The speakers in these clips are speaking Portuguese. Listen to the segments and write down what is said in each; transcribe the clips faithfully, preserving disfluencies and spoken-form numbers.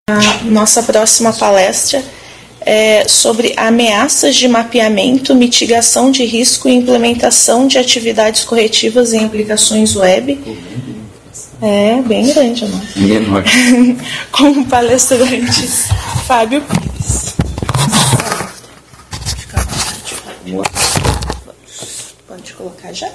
A nossa próxima palestra é sobre ameaças de mapeamento, mitigação de risco e implementação de atividades corretivas em aplicações web. É bem grande, não? Enorme. Com o palestrante Fábio Pires. Pode colocar já?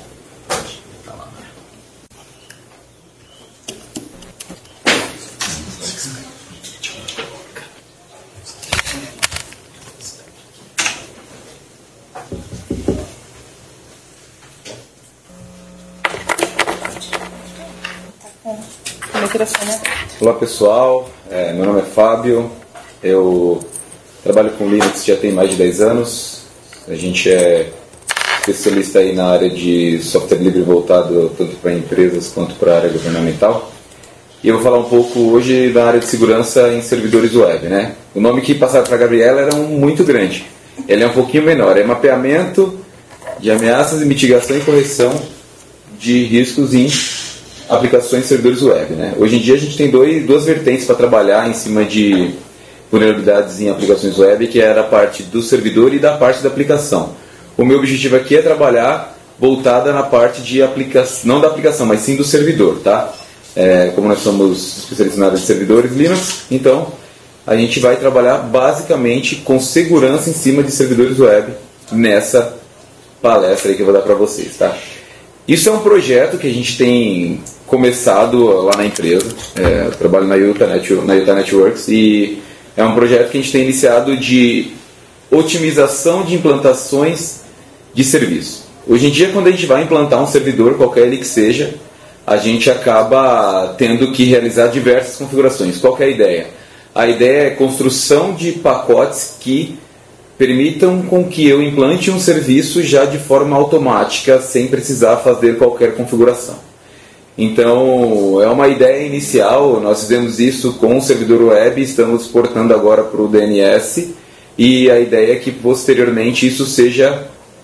O microfone é... Olá pessoal, é, meu nome é Fábio, eu trabalho com Linux já tem mais de dez anos, a gente é especialista aí na área de software livre voltado tanto para empresas quanto para a área governamental. E eu vou falar um pouco hoje da área de segurança em servidores web, né? O nome que passaram para a Gabriela era um muito grande, ele é um pouquinho menor, é mapeamento de ameaças e mitigação e correção de riscos em aplicações de servidores web, né? Hoje em dia a gente tem dois, duas vertentes para trabalhar em cima de vulnerabilidades em aplicações web, que era a parte do servidor e da parte da aplicação. O meu objetivo aqui é trabalhar voltada na parte de aplicação, não da aplicação, mas sim do servidor, tá? É, como nós somos especialistas na área de servidores Linux, então a gente vai trabalhar basicamente com segurança em cima de servidores web nessa palestra aí que eu vou dar para vocês, tá? Isso é um projeto que a gente tem começado lá na empresa, é, eu trabalho na Utah, Net, na Utah Networks, e é um projeto que a gente tem iniciado de otimização de implantações de serviço. Hoje em dia, quando a gente vai implantar um servidor, qualquer ele que seja, a gente acaba tendo que realizar diversas configurações. Qual que é a ideia? A ideia é construção de pacotes que permitam com que eu implante um serviço já de forma automática, sem precisar fazer qualquer configuração. Então, é uma ideia inicial, nós fizemos isso com o servidor web, estamos portando agora para o D N S, e a ideia é que posteriormente isso seja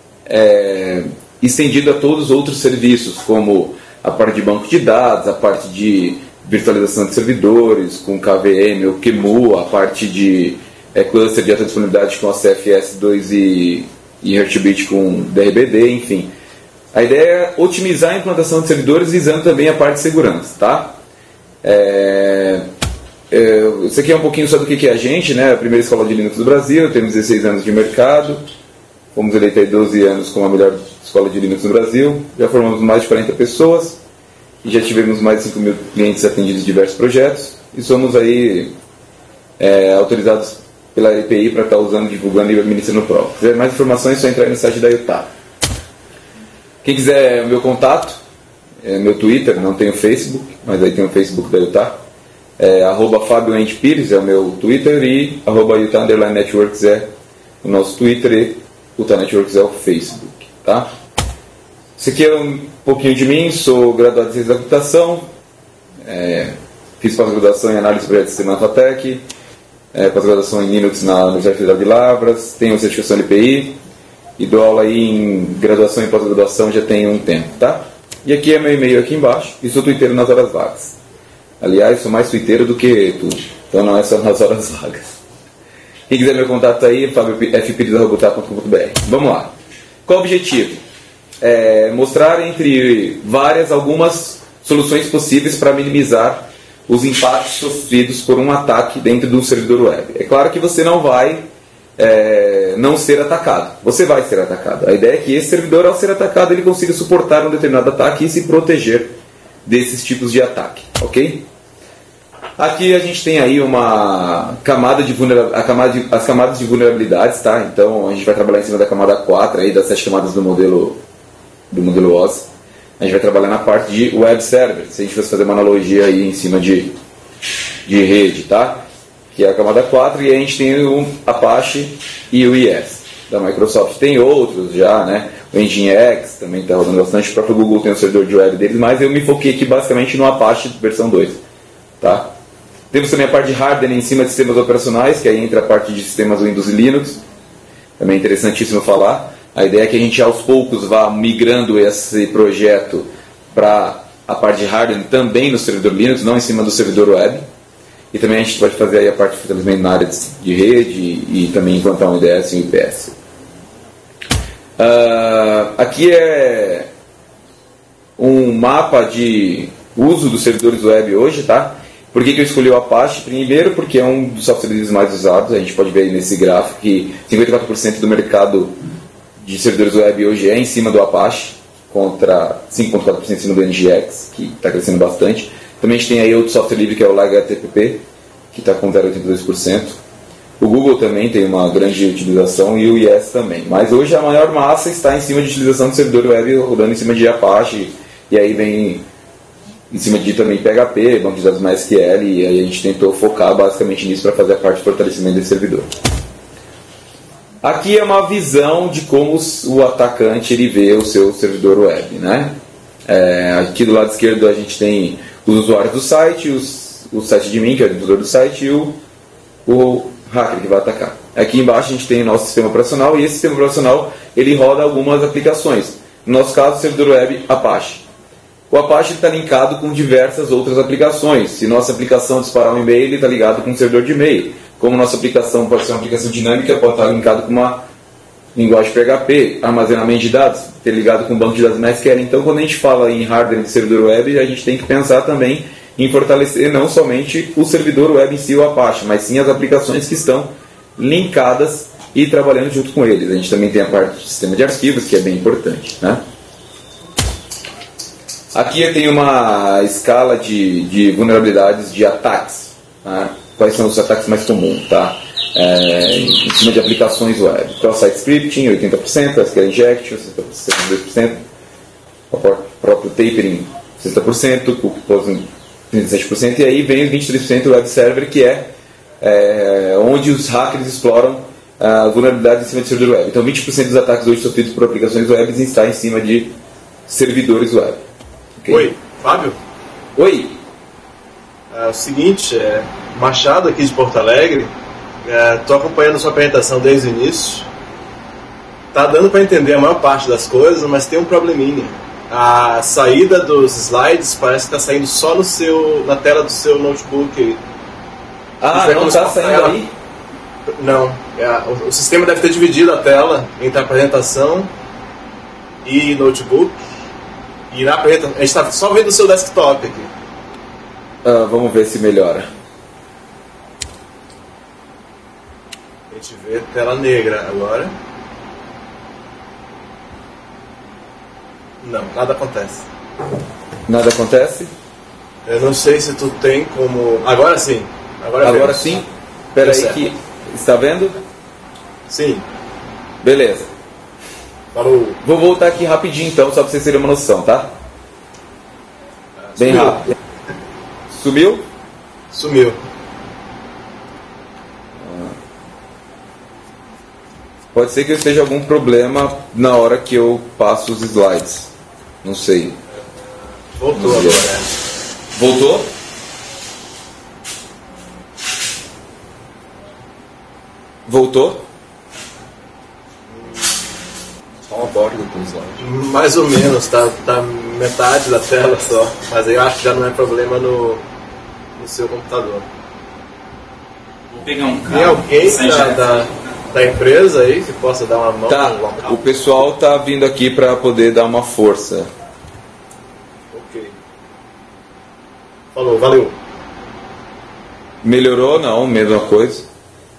é, estendido a todos os outros serviços, como a parte de banco de dados, a parte de virtualização de servidores, com K V M ou Q E M U, a parte de é, cluster de alta disponibilidade com a C F S dois e, e Heartbeat com D R B D, enfim. A ideia é otimizar a implantação de servidores visando também a parte de segurança, tá? É, é, isso aqui é um pouquinho sobre o que é a gente, né? A primeira escola de Linux do Brasil, temos dezesseis anos de mercado, fomos eleitos aí doze anos como a melhor escola de Linux no Brasil, já formamos mais de quarenta pessoas e já tivemos mais de cinco mil clientes atendidos em diversos projetos e somos aí é, autorizados pela E P I para estar usando, divulgando e administrando o prova. Se quiser mais informações, é só entrar no site da Utah. Quem quiser o meu contato, é meu Twitter, não tenho Facebook, mas aí tem o Facebook da Utah. É, arroba Fábio Ente Pires é o meu Twitter e arroba Utah Underline Networks é o nosso Twitter e Utah Networks é o Facebook, tá? Isso aqui é um pouquinho de mim, sou graduado em Ciência da Computação, é, fiz pós-graduação em Análise de Projetos de Sistema Fatec, é, pós-graduação em Linux na Universidade Federal de Lavras, tenho certificação L P I e dou aula aí em graduação e pós-graduação já tem um tempo, tá? E aqui é meu e-mail aqui embaixo e sou twitteiro nas horas vagas. Aliás, sou mais twitteiro do que tudo, então não é só nas horas vagas. Quem quiser meu contato aí, fábio f pires arroba utah ponto com ponto b r. Vamos lá. Qual o objetivo? É mostrar entre várias algumas soluções possíveis para minimizar os impactos sofridos por um ataque dentro do servidor web. É claro que você não vai é, não ser atacado. Você vai ser atacado. A ideia é que esse servidor, ao ser atacado, ele consiga suportar um determinado ataque e se proteger desses tipos de ataque. Ok? Aqui a gente tem aí uma camada de vulnerabilidade, a camada de, as camadas de vulnerabilidades, tá? Então a gente vai trabalhar em cima da camada quatro, aí, das sete camadas do modelo, do modelo O S. A gente vai trabalhar na parte de web server, se a gente fosse fazer uma analogia aí em cima de, de rede, tá? Que é a camada quatro, e a gente tem o Apache e o I S da Microsoft. Tem outros já, né? O Nginx também está rodando bastante, o próprio Google tem o servidor de web deles, mas eu me foquei aqui basicamente no Apache versão dois, tá? Temos também a parte de hardware em cima de sistemas operacionais, que aí entra a parte de sistemas Windows e Linux, também é interessantíssimo falar. A ideia é que a gente aos poucos vá migrando esse projeto para a parte de hardware também no servidor Linux, não em cima do servidor web. e também a gente pode fazer aí a parte de fortalecimento na área de rede e, e também implantar um I D S e um I P S. Uh, aqui é um mapa de uso dos servidores web hoje, tá? Por que, que eu escolhi o Apache? Primeiro porque é um dos software livres mais usados, a gente pode ver aí nesse gráfico que cinquenta e quatro por cento do mercado de servidores web hoje é em cima do Apache, contra cinco vírgula quatro por cento em cima do N G X, que está crescendo bastante. Também a gente tem aí outro software livre que é o Lag H T T P, que está com zero vírgula oitenta e dois por cento. O Google também tem uma grande utilização e o I S também. Mas hoje a maior massa está em cima de utilização de servidor web rodando em cima de Apache, e aí vem em cima de também P H P, banco de dados MySQL, e aí a gente tentou focar basicamente nisso para fazer a parte de fortalecimento desse servidor. Aqui é uma visão de como o atacante ele vê o seu servidor web, né? É, aqui do lado esquerdo a gente tem os usuários do site, os, o site admin, que é o editor do site, e o, o hacker que vai atacar. Aqui embaixo a gente tem o nosso sistema operacional, e esse sistema operacional ele roda algumas aplicações. No nosso caso, o servidor web Apache. O Apache está linkado com diversas outras aplicações. Se nossa aplicação disparar um e-mail, ele está ligado com um servidor de e-mail. Como nossa aplicação pode ser uma aplicação dinâmica, pode estar linkado com uma linguagem P H P, armazenamento de dados, ter ligado com um banco de dados MySQL. Então, quando a gente fala em hardware de servidor web, a gente tem que pensar também em fortalecer não somente o servidor web em si, o Apache, mas sim as aplicações que estão linkadas e trabalhando junto com eles. A gente também tem a parte de sistema de arquivos, que é bem importante, né? Aqui eu tenho uma escala de, de vulnerabilidades de ataques, tá? Quais são os ataques mais comuns, tá? É, em cima de aplicações web. Cross-site scripting, oitenta por cento, S Q L injection, sessenta e dois por cento, o próprio tapering, sessenta por cento, cookie posing, trinta e sete por cento, e aí vem os vinte e três por cento do web server, que é, é onde os hackers exploram a vulnerabilidade em cima de servidor web. Então, vinte por cento dos ataques hoje sofridos por aplicações web está em cima de servidores web. Okay? Oi, Fábio? Oi. É o seguinte, é, Machado aqui de Porto Alegre, estou é, acompanhando a sua apresentação desde o início. Tá dando para entender a maior parte das coisas, mas tem um probleminha. A saída dos slides parece que está saindo só no seu, na tela do seu notebook. Ah, não está saindo ela... aí? Não, é, o, o sistema deve ter dividido a tela entre a apresentação e notebook. E na apresentação, a gente está só vendo o seu desktop aqui. Ah, vamos ver se melhora. A gente vê tela negra agora. Não, nada acontece. Nada acontece? Eu não sei se tu tem como... Agora sim. Agora, Agora sim? Espera aí que... Está vendo? Sim. Beleza. Falou. Vou voltar aqui rapidinho então, só para vocês terem uma noção, tá? Bem Sumiu. rápido. Sumiu? Sumiu. Pode ser que eu esteja algum problema na hora que eu passo os slides. Não sei. Voltou agora. Né? Voltou? Voltou? Só uma borda do slide. Mais ou menos, tá, tá metade da tela só. Mas aí eu acho que já não é problema no, no seu computador. Vou pegar um carro. Tem alguém da, da, da empresa aí que possa dar uma mão Tá, no local? o pessoal tá vindo aqui para poder dar uma força. Ok. Falou, valeu. Melhorou? Não, mesma coisa.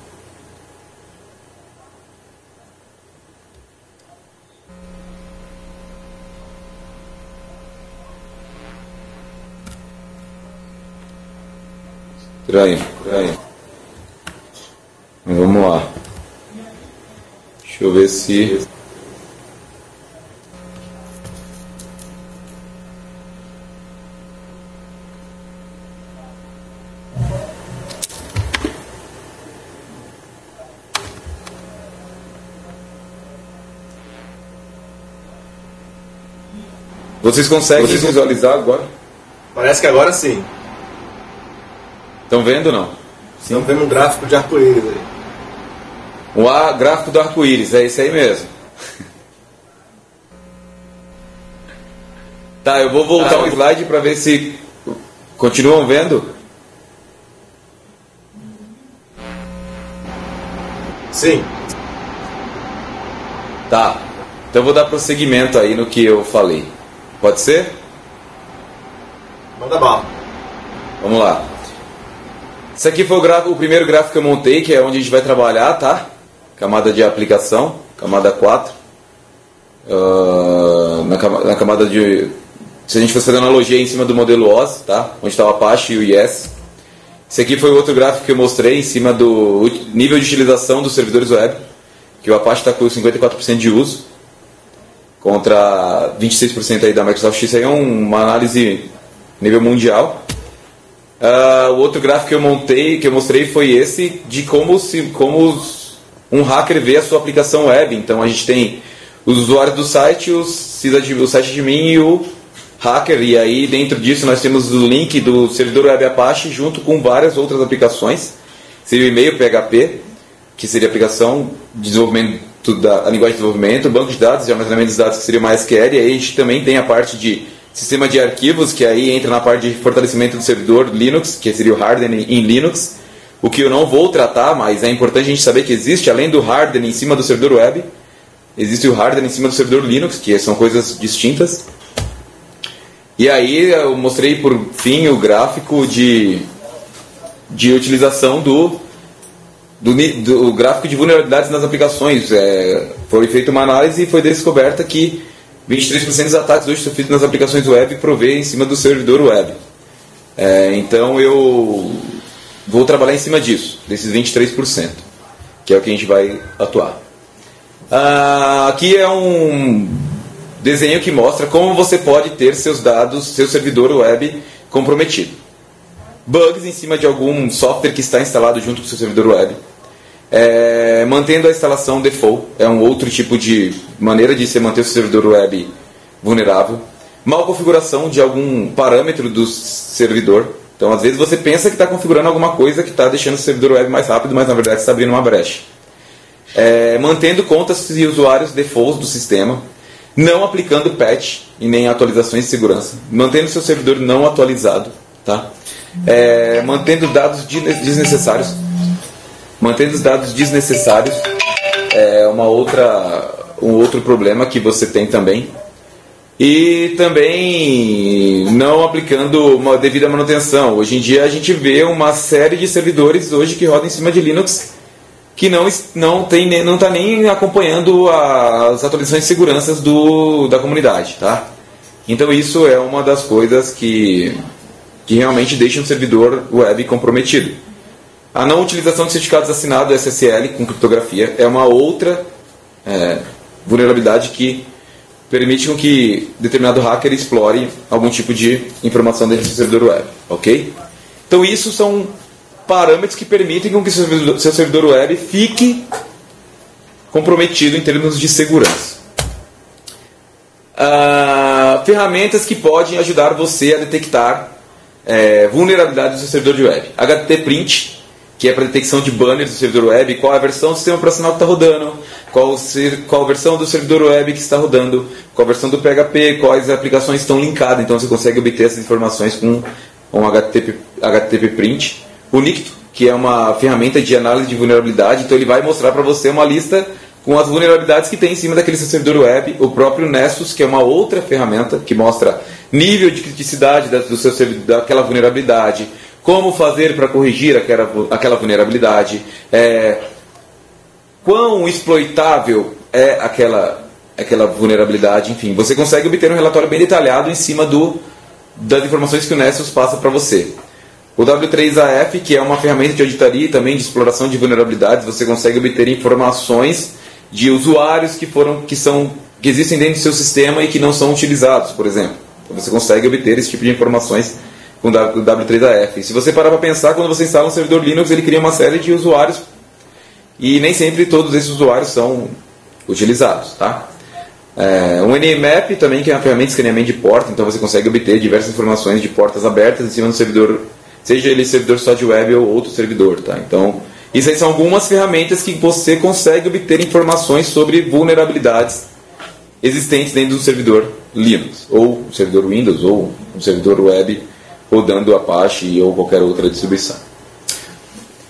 Estranho, estranho. Mas vamos lá. Deixa eu ver se... Vocês conseguem Vocês visualizar agora? Parece que agora sim. Estão vendo ou não? Estamos vendo um gráfico de arco-íris aí. O a, gráfico do arco-íris, é esse aí mesmo. Tá, eu vou voltar o um slide para ver se continuam vendo. Sim. Tá. Então eu vou dar prosseguimento aí no que eu falei. Pode ser? Manda bala. Vamos lá. Esse aqui foi o, gráfico, o primeiro gráfico que eu montei, que é onde a gente vai trabalhar, tá? Camada de aplicação, camada quatro. Uh, na, camada, na camada de... Se a gente fosse fazer analogia em cima do modelo O S, tá? Onde está o Apache e o I S. Esse aqui foi o outro gráfico que eu mostrei em cima do nível de utilização dos servidores web, que o Apache está com cinquenta e quatro por cento de uso, contra vinte e seis por cento aí da Microsoft. Isso aí é uma análise nível mundial. Uh, o outro gráfico que eu montei, que eu mostrei, foi esse de como, se, como os, um hacker vê a sua aplicação web. Então a gente tem os usuários do site, os, o site admin e o hacker, e aí dentro disso nós temos o link do servidor web Apache junto com várias outras aplicações. Seria o e-mail P H P, que seria a aplicação de desenvolvimento da a linguagem de desenvolvimento, banco de dados, de armazenamento dos dados, que seria o MySQL, e aí a gente também tem a parte de sistema de arquivos, que aí entra na parte de fortalecimento do servidor Linux, que seria o hardening em Linux, o que eu não vou tratar, mas é importante a gente saber que existe, além do hardening em cima do servidor web, existe o hardening em cima do servidor Linux, que são coisas distintas. E aí eu mostrei por fim o gráfico de, de utilização do, do, do gráfico de vulnerabilidades nas aplicações. É, foi feita uma análise e foi descoberta que vinte e três por cento dos ataques hoje são feitos nas aplicações web provê em cima do servidor web. É, então eu vou trabalhar em cima disso, desses vinte e três por cento, que é o que a gente vai atuar. Ah, aqui é um desenho que mostra como você pode ter seus dados, seu servidor web comprometido. Bugs em cima de algum software que está instalado junto com o seu servidor web. É, mantendo a instalação default, é um outro tipo de maneira de você manter o seu servidor web vulnerável. Mal configuração de algum parâmetro do servidor. Então, às vezes você pensa que está configurando alguma coisa que está deixando o servidor web mais rápido, mas na verdade está abrindo uma brecha. É, mantendo contas e usuários defaults do sistema. Não aplicando patch e nem atualizações de segurança. Mantendo seu servidor não atualizado. Tá? É, mantendo dados desnecessários. Mantendo os dados desnecessários é uma outra, um outro problema que você tem também. E também não aplicando uma devida manutenção. Hoje em dia a gente vê uma série de servidores hoje que rodam em cima de Linux que não não tem não está nem acompanhando as atualizações de segurança do, da comunidade, tá? Então isso é uma das coisas que, que realmente deixa um servidor web comprometido. A não utilização de certificados assinados S S L com criptografia é uma outra é, vulnerabilidade que permite com que determinado hacker explore algum tipo de informação dentro do servidor web, ok? Então isso são parâmetros que permitem com que seu servidor, seu servidor web fique comprometido em termos de segurança. Ah, ferramentas que podem ajudar você a detectar é, vulnerabilidades do seu servidor de web. H T T Print, que é para detecção de banners do servidor web, qual a versão do sistema operacional que está rodando, qual, qual a versão do servidor web que está rodando, qual a versão do P H P, quais aplicações estão linkadas. Então você consegue obter essas informações com um H T T P, H T T P Print. O Nicto, que é uma ferramenta de análise de vulnerabilidade, então ele vai mostrar para você uma lista com as vulnerabilidades que tem em cima daquele seu servidor web. O próprio Nessus, que é uma outra ferramenta que mostra nível de criticidade do seu servidor, daquela vulnerabilidade, como fazer para corrigir aquela, aquela vulnerabilidade, é, quão exploitável é aquela, aquela vulnerabilidade, enfim. Você consegue obter um relatório bem detalhado em cima do, das informações que o Nessus passa para você. O W três A F, que é uma ferramenta de auditoria e também de exploração de vulnerabilidades, você consegue obter informações de usuários que, foram, que, são, que existem dentro do seu sistema e que não são utilizados, por exemplo. Então você consegue obter esse tipo de informações com o W três A F. E se você parar para pensar, quando você instala um servidor Linux, ele cria uma série de usuários e nem sempre todos esses usuários são utilizados. Tá? É, um Nmap também, que é uma ferramenta de escaneamento de porta, então você consegue obter diversas informações de portas abertas em cima do servidor, seja ele servidor só de web ou outro servidor. Tá? Então, isso aí são algumas ferramentas que você consegue obter informações sobre vulnerabilidades existentes dentro do servidor Linux, ou um servidor Windows, ou um servidor web rodando Apache ou qualquer outra distribuição.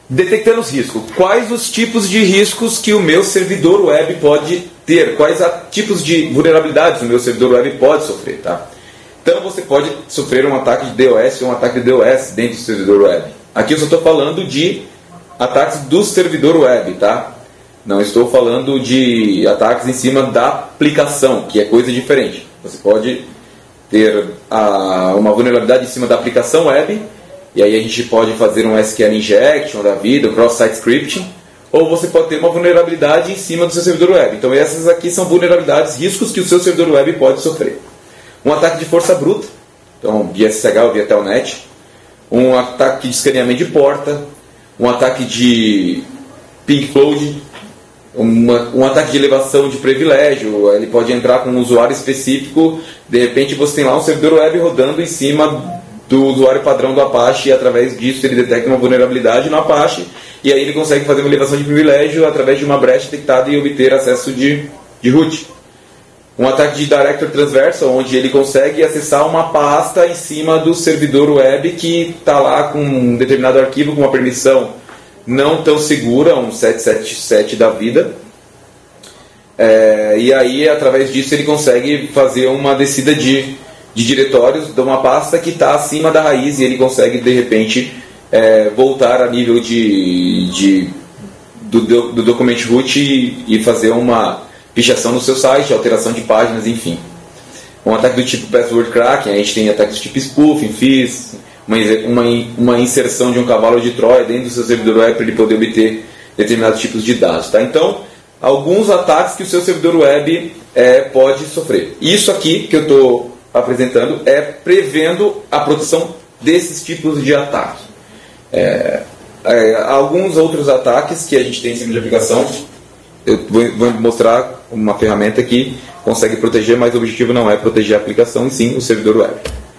detectando os riscos. Quais os tipos de riscos que o meu servidor web pode ter? Quais a, tipos de vulnerabilidades o meu servidor web pode sofrer? Tá? Então você pode sofrer um ataque de DOS ou um ataque de DOS dentro do servidor web. Aqui eu só estou falando de ataques do servidor web, tá? Não estou falando de ataques em cima da aplicação, que é coisa diferente. Você pode ter a, uma vulnerabilidade em cima da aplicação web, e aí a gente pode fazer um S Q L injection da vida, um cross-site scripting, ou você pode ter uma vulnerabilidade em cima do seu servidor web. Então essas aqui são vulnerabilidades, riscos que o seu servidor web pode sofrer. Um ataque de força bruta, então via S S H ou via Telnet, um ataque de escaneamento de porta, um ataque de ping flood, uma, um ataque de elevação de privilégio. Ele pode entrar com um usuário específico, de repente você tem lá um servidor web rodando em cima do usuário padrão do Apache, e através disso ele detecta uma vulnerabilidade no Apache, e aí ele consegue fazer uma elevação de privilégio através de uma brecha detectada e obter acesso de, de root. Um ataque de directory transversal, onde ele consegue acessar uma pasta em cima do servidor web que está lá com um determinado arquivo com uma permissão não tão segura, um sete sete sete da vida. É, e aí, através disso, ele consegue fazer uma descida de, de diretórios de uma pasta que está acima da raiz, e ele consegue, de repente, é, voltar a nível de, de, do, do document root e, e fazer uma pichação no seu site, alteração de páginas, enfim. Um ataque do tipo password cracking, a gente tem ataques do tipo spoofing, fizz, uma, uma, uma inserção de um cavalo de Troia dentro do seu servidor web para ele poder obter determinados tipos de dados. Tá? Então, alguns ataques que o seu servidor web é, pode sofrer. Isso aqui que eu estou apresentando é prevendo a proteção desses tipos de ataques. É, é, alguns outros ataques que a gente tem em cima de aplicação, eu vou, vou mostrar uma ferramenta que consegue proteger, mas o objetivo não é proteger a aplicação, e sim o servidor web.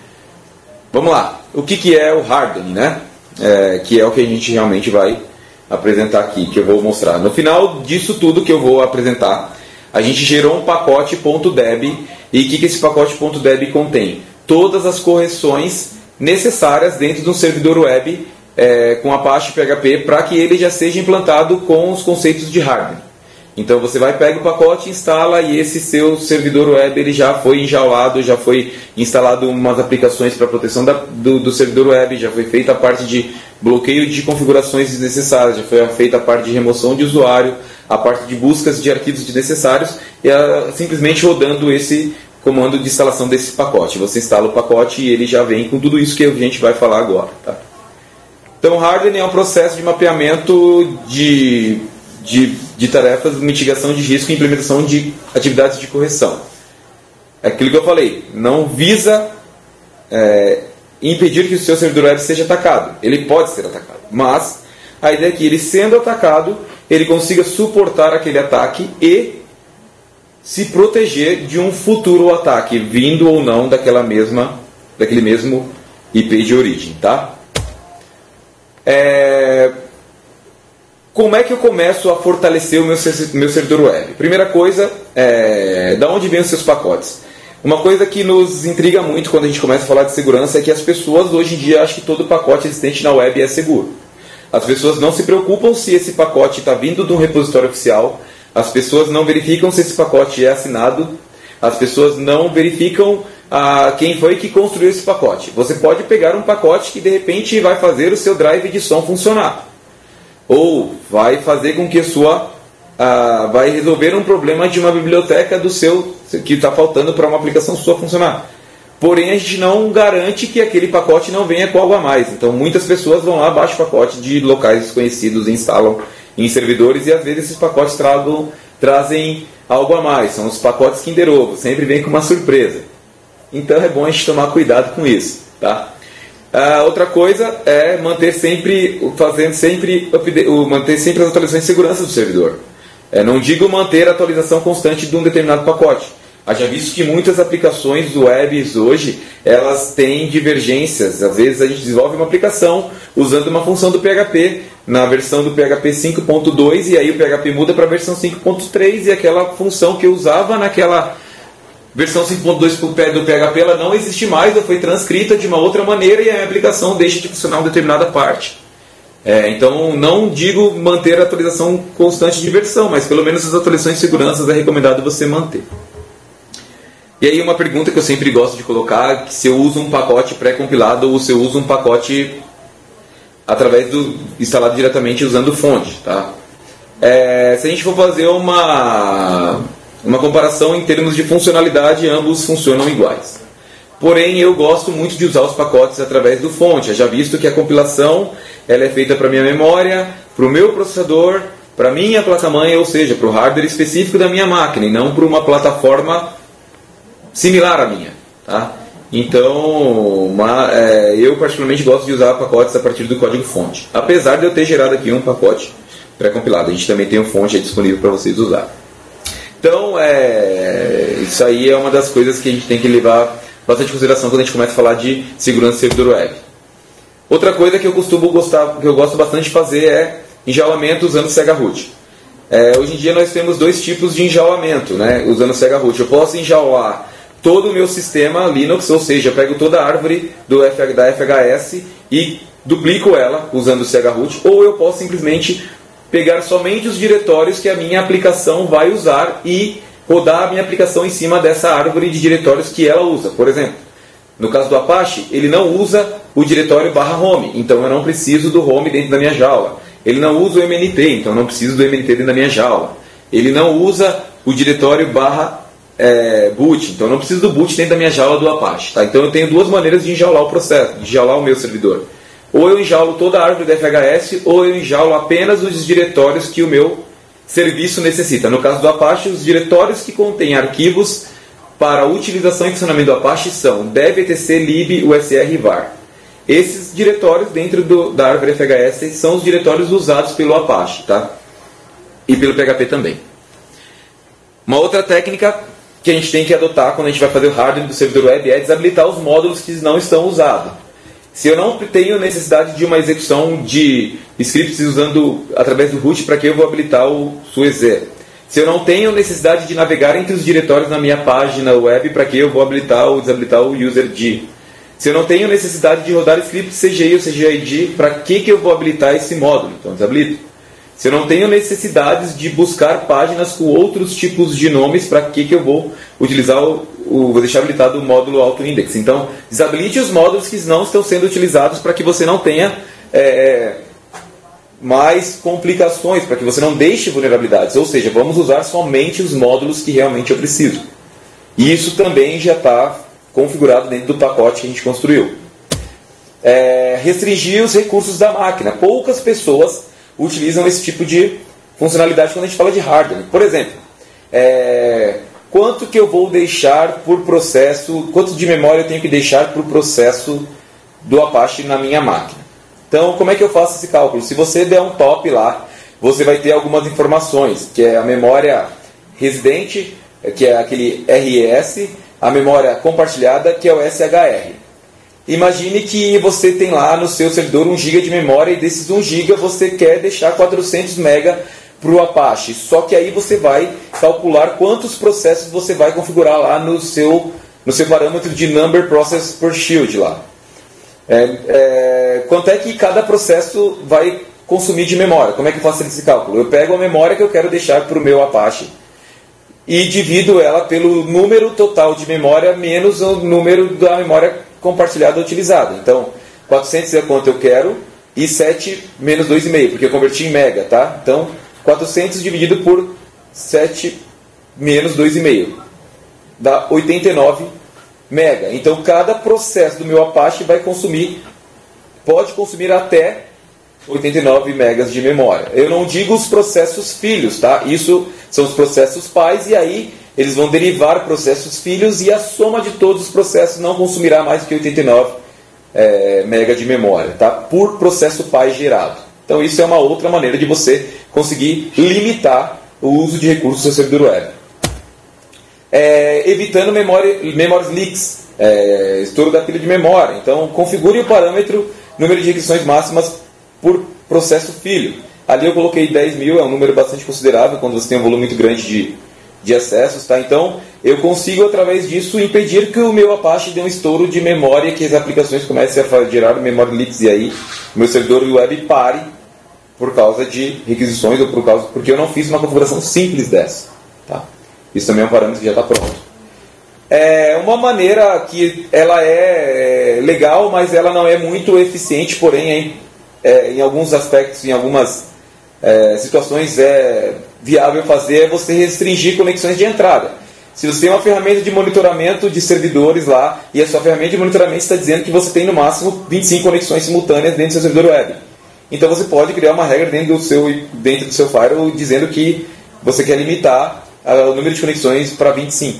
Vamos lá. O que, que é o hardening, né? É, que é o que a gente realmente vai apresentar aqui, que eu vou mostrar. No final disso tudo que eu vou apresentar, a gente gerou um pacote .deb, e o que, que esse pacote .deb contém? Todas as correções necessárias dentro de um servidor web é, com Apache P H P para que ele já seja implantado com os conceitos de hardening. Então você vai, pega o pacote, instala, e esse seu servidor web ele já foi enjaulado, já foi instalado umas aplicações para proteção da, do, do servidor web, já foi feita a parte de bloqueio de configurações desnecessárias, já foi feita a parte de remoção de usuário, a parte de buscas de arquivos desnecessários, e a, simplesmente rodando esse comando de instalação desse pacote. Você instala o pacote e ele já vem com tudo isso que a gente vai falar agora. Tá? Então, hardening é um processo de mapeamento de... De, de tarefas de mitigação de risco e implementação de atividades de correção. É aquilo que eu falei, não visa é, impedir que o seu servidor web seja atacado. Ele pode ser atacado, mas a ideia é que ele, sendo atacado, ele consiga suportar aquele ataque e se proteger de um futuro ataque, vindo ou não daquela mesma, daquele mesmo I P de origem. Tá? É... Como é que eu começo a fortalecer o meu, meu servidor web? Primeira coisa, é, da onde vêm os seus pacotes? Uma coisa que nos intriga muito quando a gente começa a falar de segurança é que as pessoas hoje em dia acham que todo pacote existente na web é seguro. As pessoas não se preocupam se esse pacote está vindo de um repositório oficial, as pessoas não verificam se esse pacote é assinado, as pessoas não verificam ah, quem foi que construiu esse pacote. Você pode pegar um pacote que de repente vai fazer o seu drive de som funcionar, ou vai fazer com que a sua ah, vai resolver um problema de uma biblioteca do seu que está faltando para uma aplicação sua funcionar. Porém, a gente não garante que aquele pacote não venha com algo a mais. Então, muitas pessoas vão lá, baixam pacote de locais desconhecidos e instalam em servidores, e às vezes esses pacotes tragam, trazem algo a mais. São os pacotes Kinder Ovo, sempre vem com uma surpresa. Então, é bom a gente tomar cuidado com isso, tá? Uh, outra coisa é manter sempre, fazendo sempre, manter sempre as atualizações de segurança do servidor. É, não digo manter a atualização constante de um determinado pacote. Haja visto que muitas aplicações web hoje, elas têm divergências. Às vezes a gente desenvolve uma aplicação usando uma função do P H P na versão do P H P cinco ponto dois, e aí o P H P muda para a versão cinco ponto três, e aquela função que eu usava naquela versão cinco ponto dois do P H P ela não existe mais, ou foi transcrita de uma outra maneira, e a aplicação deixa de funcionar uma determinada parte. É, então, não digo manter a atualização constante de versão, mas pelo menos as atualizações de segurança é recomendado você manter. E aí uma pergunta que eu sempre gosto de colocar, que se eu uso um pacote pré-compilado ou se eu uso um pacote através do instalado diretamente usando fonte, tá? É, se a gente for fazer uma, uma comparação em termos de funcionalidade, ambos funcionam iguais. Porém, eu gosto muito de usar os pacotes através do fonte, já visto que a compilação ela é feita para a minha memória, para o meu processador, para a minha placa-mãe, ou seja, para o hardware específico da minha máquina, e não para uma plataforma similar à minha. Tá? Então, uma, é, eu particularmente gosto de usar pacotes a partir do código-fonte, apesar de eu ter gerado aqui um pacote pré-compilado. A gente também tem um fonte disponível para vocês usar. Então, é, isso aí é uma das coisas que a gente tem que levar bastante consideração quando a gente começa a falar de segurança do servidor web. Outra coisa que eu costumo gostar, que eu gosto bastante de fazer é enjaulamento usando Sega-Root. É, hoje em dia nós temos dois tipos de enjaulamento, né, usando Sega-Root. Eu posso enjaular todo o meu sistema Linux, ou seja, eu pego toda a árvore do F, da F H S e duplico ela usando o Sega-Root, ou eu posso simplesmente pegar somente os diretórios que a minha aplicação vai usar e rodar a minha aplicação em cima dessa árvore de diretórios que ela usa. Por exemplo, no caso do Apache, ele não usa o diretório barra home, então eu não preciso do home dentro da minha jaula. Ele não usa o M N T, então eu não preciso do M N T dentro da minha jaula. Ele não usa o diretório barra é, boot, então eu não preciso do boot dentro da minha jaula do Apache. Tá? Então eu tenho duas maneiras de enjaular o processo, de enjaular o meu servidor. Ou eu enjaulo toda a árvore da F H S, ou eu enjaulo apenas os diretórios que o meu serviço necessita. No caso do Apache, os diretórios que contêm arquivos para a utilização e funcionamento do Apache são dev, etc, lib, usr e var. Esses diretórios dentro do, da árvore F H S são os diretórios usados pelo Apache, tá? E pelo P H P também. Uma outra técnica que a gente tem que adotar quando a gente vai fazer o hardening do servidor web é desabilitar os módulos que não estão usados. Se eu não tenho necessidade de uma execução de scripts usando através do root, para que eu vou habilitar o SUSE? Se eu não tenho necessidade de navegar entre os diretórios na minha página web, para que eu vou habilitar ou desabilitar o userd? Se eu não tenho necessidade de rodar script C G I ou C G I D, para que, que eu vou habilitar esse módulo? Então desabilito. Se eu não tenho necessidades de buscar páginas com outros tipos de nomes, para que, que eu vou utilizar o, o vou deixar habilitado o módulo AutoIndex? Então, desabilite os módulos que não estão sendo utilizados para que você não tenha é, mais complicações, para que você não deixe vulnerabilidades. Ou seja, vamos usar somente os módulos que realmente eu preciso. E isso também já está configurado dentro do pacote que a gente construiu. É, restringir os recursos da máquina. Poucas pessoas utilizam esse tipo de funcionalidade quando a gente fala de hardware. Por exemplo, é, quanto que eu vou deixar por processo, quanto de memória eu tenho que deixar por processo do Apache na minha máquina. Então, como é que eu faço esse cálculo? Se você der um top lá, você vai ter algumas informações, que é a memória residente, que é aquele R E S, a memória compartilhada, que é o S H R. Imagine que você tem lá no seu servidor um giga de memória e desses um giga você quer deixar quatrocentos mega para o Apache. Só que aí você vai calcular quantos processos você vai configurar lá no seu, no seu parâmetro de Number Process per Shield lá. É, é, quanto é que cada processo vai consumir de memória? Como é que eu faço esse cálculo? Eu pego a memória que eu quero deixar para o meu Apache e divido ela pelo número total de memória menos o número da memória compartilhada utilizada. Então, quatrocentos é quanto eu quero e sete menos dois vírgula cinco, porque eu converti em mega, tá? Então, quatrocentos dividido por sete menos dois vírgula cinco dá oitenta e nove mega. Então, cada processo do meu Apache vai consumir, pode consumir até oitenta e nove megas de memória. Eu não digo os processos filhos, tá? Isso são os processos pais e aí eles vão derivar processos filhos e a soma de todos os processos não consumirá mais que oitenta e nove é, mega de memória, tá? Por processo pai gerado. Então isso é uma outra maneira de você conseguir limitar o uso de recursos do seu servidor web. É, evitando memory, memory leaks, é, estouro da pilha de memória. Então configure o parâmetro número de requisições máximas por processo filho. Ali eu coloquei dez mil, é um número bastante considerável quando você tem um volume muito grande de de acessos, tá? Então eu consigo através disso impedir que o meu Apache dê um estouro de memória, que as aplicações comecem a gerar memory leaks e aí o meu servidor web pare por causa de requisições ou por causa porque eu não fiz uma configuração simples dessa. Tá? Isso também é um parâmetro que já está pronto. É uma maneira que ela é legal, mas ela não é muito eficiente, porém em, é, em alguns aspectos, em algumas é, situações é viável fazer é você restringir conexões de entrada. Se você tem uma ferramenta de monitoramento de servidores lá e a sua ferramenta de monitoramento está dizendo que você tem no máximo vinte e cinco conexões simultâneas dentro do seu servidor web, então você pode criar uma regra dentro do seu, dentro do seu firewall dizendo que você quer limitar o número de conexões para vinte e cinco.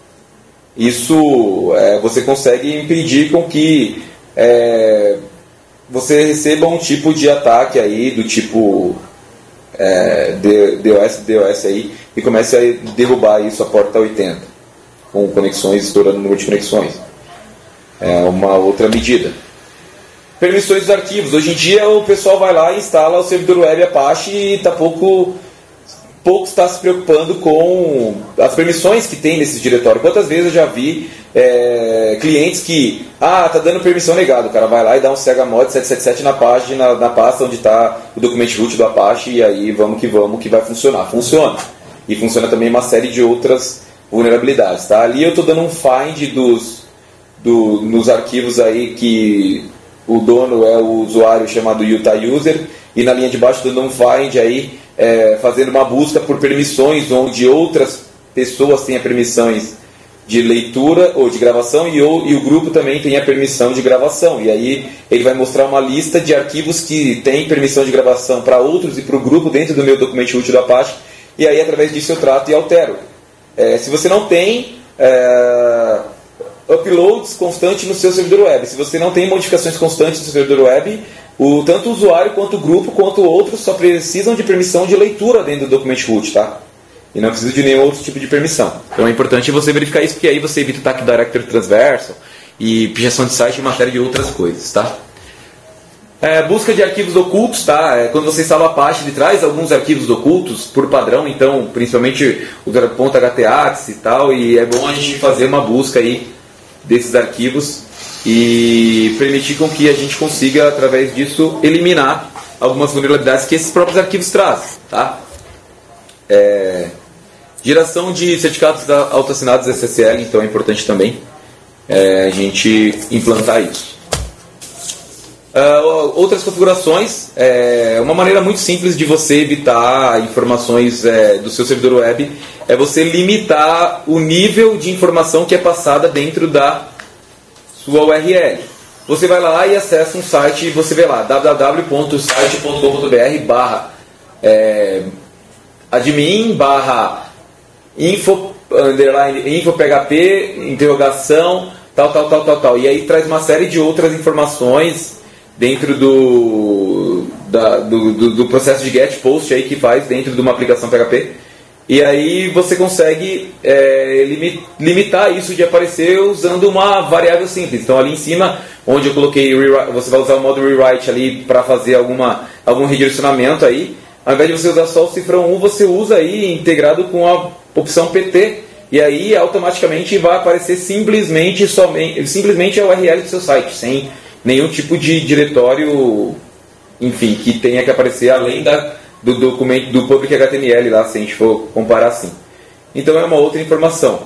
Isso é, você consegue impedir com que é, você receba um tipo de ataque aí do tipo é, DOS, DOS aí, e comece a derrubar aí sua porta oitenta com conexões, estourando o número de conexões. É uma outra medida. Permissões dos arquivos. Hoje em dia o pessoal vai lá e instala o servidor web Apache e está pouco, pouco está se preocupando com as permissões que tem nesse diretório. Quantas vezes eu já vi é, clientes que, ah, tá dando permissão negada, o cara vai lá e dá um chmod sete sete sete na página, na pasta onde está o document root do Apache e aí vamos que vamos que vai funcionar. Funciona. E funciona também uma série de outras vulnerabilidades. Tá? Ali eu estou dando um find dos, do, nos arquivos aí que o dono é o usuário chamado Utah User, e na linha de baixo dando um find aí, é, fazendo uma busca por permissões onde outras pessoas têm permissões de leitura ou de gravação e, ou, e o grupo também tem a permissão de gravação. E aí ele vai mostrar uma lista de arquivos que tem permissão de gravação para outros e para o grupo dentro do meu documento root do Apache, e aí através disso eu trato e altero. É, se você não tem é, uploads constantes no seu servidor web, se você não tem modificações constantes no seu servidor web, o, tanto o usuário, quanto o grupo, quanto outros só precisam de permissão de leitura dentro do document root, tá? E não precisa de nenhum outro tipo de permissão. Então é importante você verificar isso, porque aí você evita o Attack Directory Transversal e pichação de site e uma série de outras coisas, tá? É, busca de arquivos ocultos, tá? É, quando você instala a Apache, ele traz alguns arquivos ocultos por padrão, então, principalmente o .htaccess e tal, e é bom a gente fazer uma busca aí desses arquivos e permitir com que a gente consiga, através disso, eliminar algumas vulnerabilidades que esses próprios arquivos trazem, tá? É, geração de certificados autoassinados S S L, então é importante também é, a gente implantar isso. Uh, outras configurações, é, uma maneira muito simples de você evitar informações é, do seu servidor web é você limitar o nível de informação que é passada dentro da sua U R L. Você vai lá e acessa um site e você vê lá w w w ponto site ponto com ponto b r barra é, admin barra info underline info php interrogação tal tal tal tal tal, e aí traz uma série de outras informações dentro do, da, do, do, do processo de get post aí que faz dentro de uma aplicação P H P, e aí você consegue é, limitar isso de aparecer usando uma variável simples. Então ali em cima, onde eu coloquei rewrite, você vai usar o modo rewrite ali para fazer alguma, algum redirecionamento aí, ao invés de você usar só o cifrão um, você usa aí integrado com a opção P T, e aí automaticamente vai aparecer simplesmente, somente, simplesmente a U R L do seu site, sem nenhum tipo de diretório, enfim, que tenha que aparecer além da, do documento do public H T M L lá, se a gente for comparar assim. Então é uma outra informação.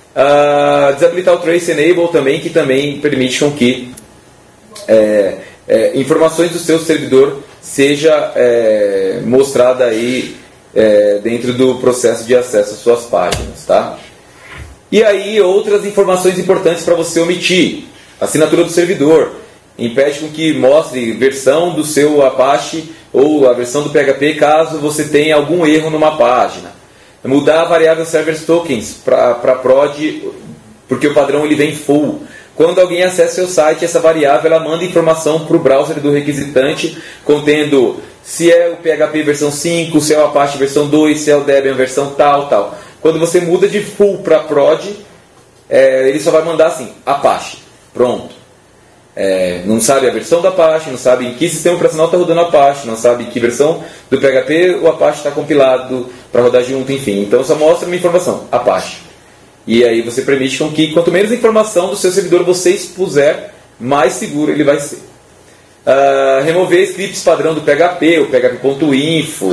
Uh, desabilitar o Trace Enable também, que também permite com que é, é, informações do seu servidor seja é, mostrada aí é, dentro do processo de acesso às suas páginas, tá? E aí outras informações importantes para você omitir: assinatura do servidor. Impede com que mostre versão do seu Apache ou a versão do P H P caso você tenha algum erro numa página. Mudar a variável servers tokens para prod, porque o padrão ele vem full. Quando alguém acessa seu site, essa variável ela manda informação para o browser do requisitante, contendo se é o P H P versão cinco, se é o Apache versão dois, se é o Debian versão tal, tal. Quando você muda de full para prod, é, ele só vai mandar assim, Apache, pronto. É, não sabe a versão da Apache, não sabe em que sistema operacional está rodando a Apache, não sabe em que versão do P H P o Apache está compilado para rodar junto, enfim. Então só mostra uma informação, Apache. E aí você permite com que quanto menos informação do seu servidor você expuser, mais seguro ele vai ser. Uh, remover scripts padrão do P H P, o php.info,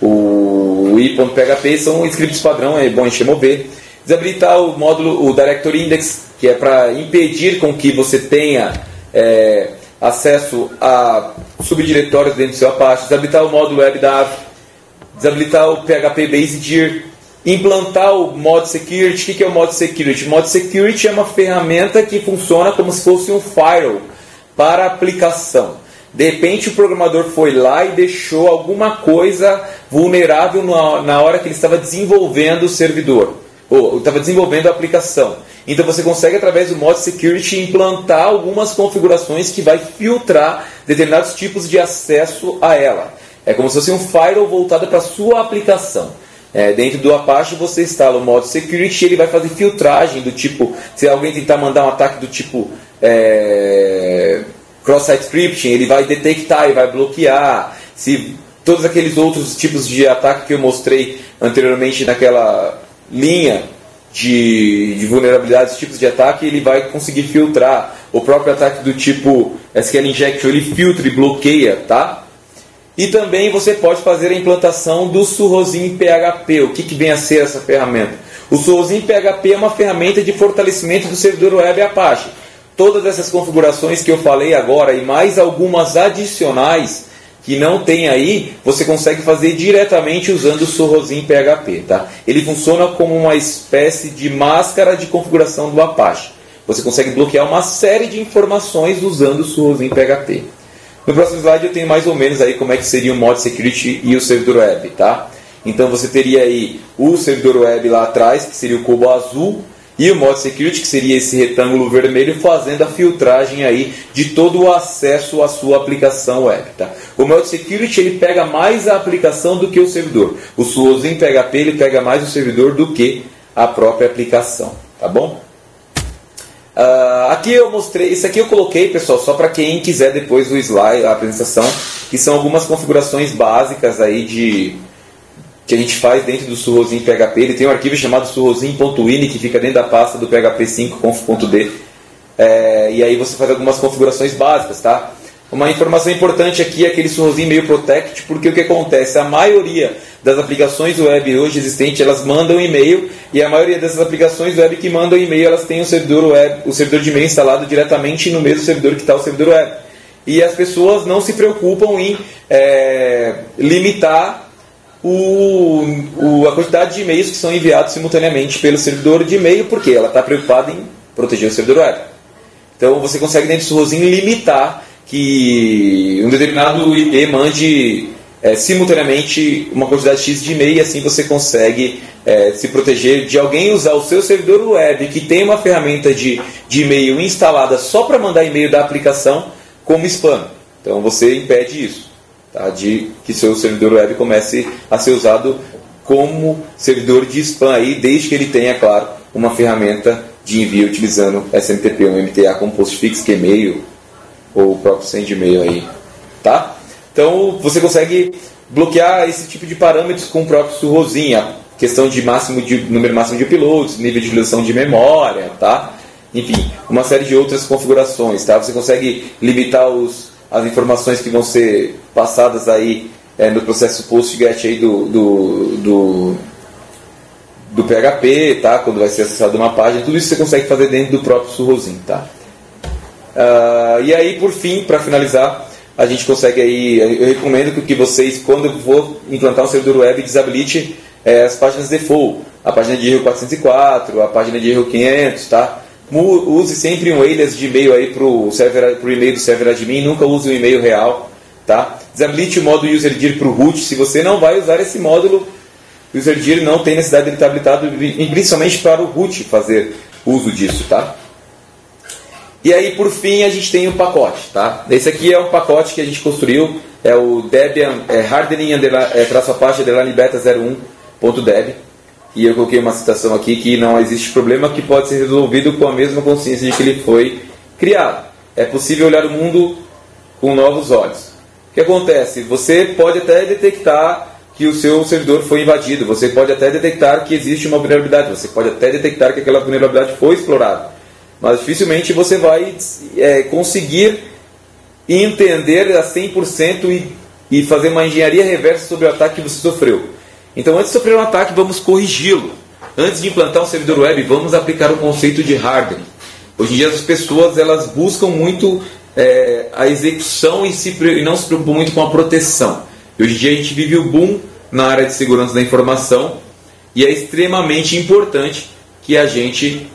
o i.php são scripts padrão, é bom a gente remover. Desabilitar o módulo, o directory index, que é para impedir com que você tenha é, acesso a subdiretórios dentro do seu Apache. Desabilitar o módulo webdav, desabilitar o P H P BaseDir, implantar o Mod Security. O que é o Mod Security? O Mod Security é uma ferramenta que funciona como se fosse um firewall para a aplicação. De repente o programador foi lá e deixou alguma coisa vulnerável na hora que ele estava desenvolvendo o servidor, ou estava desenvolvendo a aplicação. Então você consegue, através do Mod Security, implantar algumas configurações que vai filtrar determinados tipos de acesso a ela. É como se fosse um firewall voltado para a sua aplicação. É, dentro do Apache você instala o Mod Security e ele vai fazer filtragem do tipo, se alguém tentar mandar um ataque do tipo é, cross-site scripting, ele vai detectar e vai bloquear. Se todos aqueles outros tipos de ataque que eu mostrei anteriormente naquela linha de, de vulnerabilidades, tipos de ataque, ele vai conseguir filtrar. O próprio ataque do tipo S Q L Injection, ele filtra e bloqueia, tá? E também você pode fazer a implantação do Surrozinho P H P. O que, que vem a ser essa ferramenta? O Surrozinho P H P é uma ferramenta de fortalecimento do servidor web Apache. Todas essas configurações que eu falei agora e mais algumas adicionais que não tem aí, você consegue fazer diretamente usando o Surrozinho P H P. Tá? Ele funciona como uma espécie de máscara de configuração do Apache. Você consegue bloquear uma série de informações usando o Surrozinho P H P. No próximo slide eu tenho mais ou menos aí como é que seria o Mod Security e o servidor web. Tá? Então você teria aí o servidor web lá atrás, que seria o cubo azul, e o Mod Security, que seria esse retângulo vermelho, fazendo a filtragem aí de todo o acesso à sua aplicação web. Tá? O Mod Security ele pega mais a aplicação do que o servidor. O Surrozinho P H P ele pega mais o servidor do que a própria aplicação. Tá bom? Uh, aqui eu mostrei, isso aqui eu coloquei, pessoal, só para quem quiser depois o slide, a apresentação, que são algumas configurações básicas aí de... que a gente faz dentro do Surrozinho P H P. Ele tem um arquivo chamado surrozinho.ini que fica dentro da pasta do P H P cinco ponto conf ponto d, é, e aí você faz algumas configurações básicas, tá? Uma informação importante aqui é aquele Surrozinho e-mail protect, porque o que acontece? A maioria das aplicações web hoje existentes, elas mandam e-mail, e a maioria dessas aplicações web que mandam e-mail, elas têm o servidor web, o servidor de e-mail instalado diretamente no mesmo servidor que está o servidor web. E as pessoas não se preocupam em é, limitar O, o, a quantidade de e-mails que são enviados simultaneamente pelo servidor de e-mail, porque ela está preocupada em proteger o servidor web. Então você consegue dentro do Surrozinho limitar que um determinado I P mande é, simultaneamente uma quantidade X de e-mail, e assim você consegue é, se proteger de alguém usar o seu servidor web que tem uma ferramenta de, de e-mail instalada só para mandar e-mail da aplicação como spam. Então você impede isso. Tá, de que seu servidor web comece a ser usado como servidor de spam aí, desde que ele tenha, claro, uma ferramenta de envio utilizando S M T P ou M T A como Postfix, Gmail ou o próprio SendMail aí, tá? Então você consegue bloquear esse tipo de parâmetros com o próprio Surrozinho, a questão de máximo de número máximo de uploads, nível de utilização de memória, tá? Enfim, uma série de outras configurações, tá? Você consegue limitar os as informações que vão ser passadas aí é, no processo PostGet aí do, do, do, do P H P, tá? Quando vai ser acessado uma página, tudo isso você consegue fazer dentro do próprio Surrozinho, tá? Uh, e aí, por fim, para finalizar, a gente consegue aí, eu recomendo que vocês, quando for implantar um servidor web, desabilite é, as páginas default, a página de erro quatrocentos e quatro, a página de erro quinhentos, tá? Use sempre um alias de e-mail aí para o e-mail do server admin, nunca use um e-mail real, tá? Desabilite o modo userdir para o root. Se você não vai usar esse módulo, userdir não tem necessidade de ele estar habilitado, principalmente para o root fazer uso disso, tá? E aí, por fim, a gente tem um pacote, tá? Esse aqui é um pacote que a gente construiu, é o Debian é, hardening é, traço Apache underline beta zero um ponto deb. E eu coloquei uma citação aqui que não existe problema que pode ser resolvido com a mesma consciência de que ele foi criado. É possível olhar o mundo com novos olhos. O que acontece? Você pode até detectar que o seu servidor foi invadido, você pode até detectar que existe uma vulnerabilidade, você pode até detectar que aquela vulnerabilidade foi explorada. Mas dificilmente você vai é, conseguir entender a cem por cento e, e fazer uma engenharia reversa sobre o ataque que você sofreu. Então, antes de sofrer um ataque, vamos corrigi-lo. Antes de implantar um servidor web, vamos aplicar o conceito de hardening. Hoje em dia, as pessoas elas buscam muito é, a execução e, se, e não se preocupam muito com a proteção. E hoje em dia, a gente vive o boom na área de segurança da informação e é extremamente importante que a gente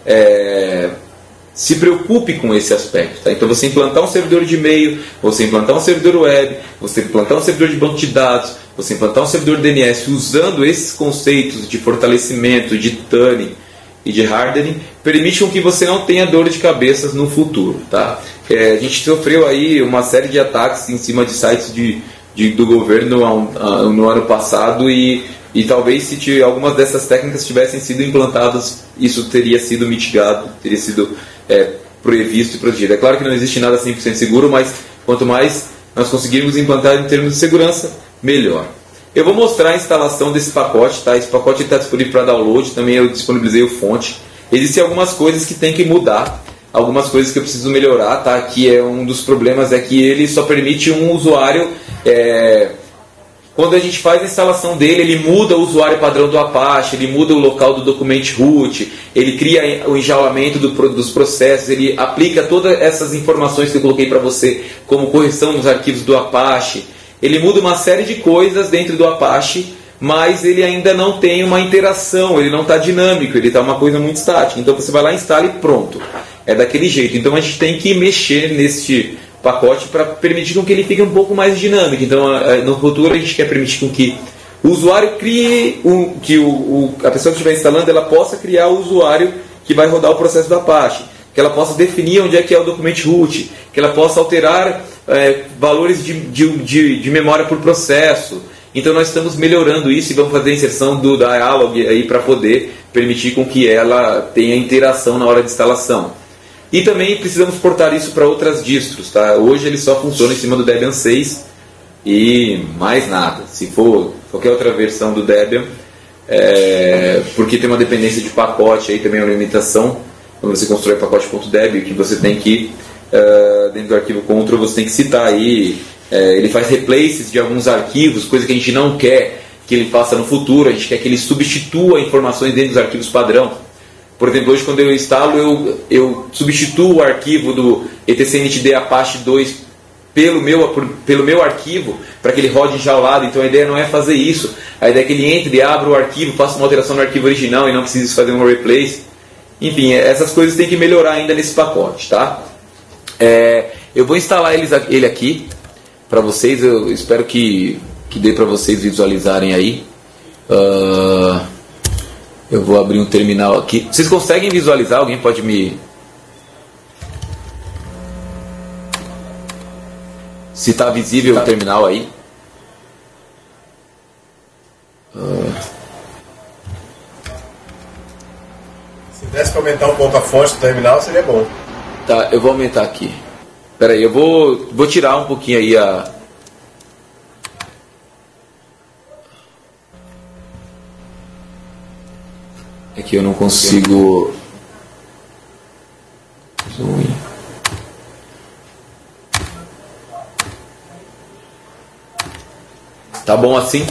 é, se preocupe com esse aspecto. Tá? Então, você implantar um servidor de e-mail, você implantar um servidor web, você implantar um servidor de banco de dados, você implantar um servidor D N S usando esses conceitos de fortalecimento, de tuning e de hardening, permite com que você não tenha dor de cabeça no futuro. Tá? É, a gente sofreu aí uma série de ataques em cima de sites de, de, do governo no, no ano passado e, e talvez se algumas dessas técnicas tivessem sido implantadas, isso teria sido mitigado, teria sido é, previsto e protegido. É claro que não existe nada cem por cento seguro, mas quanto mais nós conseguirmos implantar em termos de segurança, melhor. Eu vou mostrar a instalação desse pacote, tá? Esse pacote está disponível para download, também eu disponibilizei o fonte. Existem algumas coisas que tem que mudar, algumas coisas que eu preciso melhorar, tá? Que é um dos problemas, é que ele só permite um usuário, é... quando a gente faz a instalação dele, ele muda o usuário padrão do Apache, ele muda o local do document root, ele cria o enjaulamento do, dos processos, ele aplica todas essas informações que eu coloquei para você, como correção nos arquivos do Apache. Ele muda uma série de coisas dentro do Apache, mas ele ainda não tem uma interação, ele não está dinâmico, ele está uma coisa muito estática. Então você vai lá, instala e pronto. É daquele jeito. Então a gente tem que mexer neste pacote para permitir com que ele fique um pouco mais dinâmico. Então no futuro a gente quer permitir com que o usuário crie, um, que o, o, a pessoa que estiver instalando ela possa criar o usuário que vai rodar o processo do Apache, que ela possa definir onde é que é o document root, que ela possa alterar é, valores de, de, de, de memória por processo. Então nós estamos melhorando isso e vamos fazer a inserção do dialog aí para poder permitir com que ela tenha interação na hora de instalação. E também precisamos portar isso para outras distros, tá? Hoje ele só funciona em cima do Debian seis e mais nada. Se for qualquer outra versão do Debian, é, porque tem uma dependência de pacote, aí também é uma limitação, quando você constrói pacote.deb, que você tem que, uh, dentro do arquivo control, você tem que citar aí, uh, ele faz replaces de alguns arquivos, coisa que a gente não quer que ele faça no futuro, a gente quer que ele substitua informações dentro dos arquivos padrão. Por exemplo, hoje quando eu instalo, eu, eu substituo o arquivo do etcnitd Apache dois pelo meu, por, pelo meu arquivo, para que ele rode enjaulado. Então a ideia não é fazer isso, a ideia é que ele entre e abra o arquivo, faça uma alteração no arquivo original e não precise fazer um replace. Enfim, essas coisas tem que melhorar ainda nesse pacote, tá? É, eu vou instalar eles, ele aqui para vocês, eu espero que, que dê para vocês visualizarem aí. Uh, eu vou abrir um terminal aqui. Vocês conseguem visualizar? Alguém pode me... Se está visível o terminal aí? Uh... Se desse para aumentar um pouco a fonte do terminal, seria bom. Tá, eu vou aumentar aqui. Espera aí, eu vou, vou tirar um pouquinho aí a... É que eu não consigo... Zoom. Tá bom assim?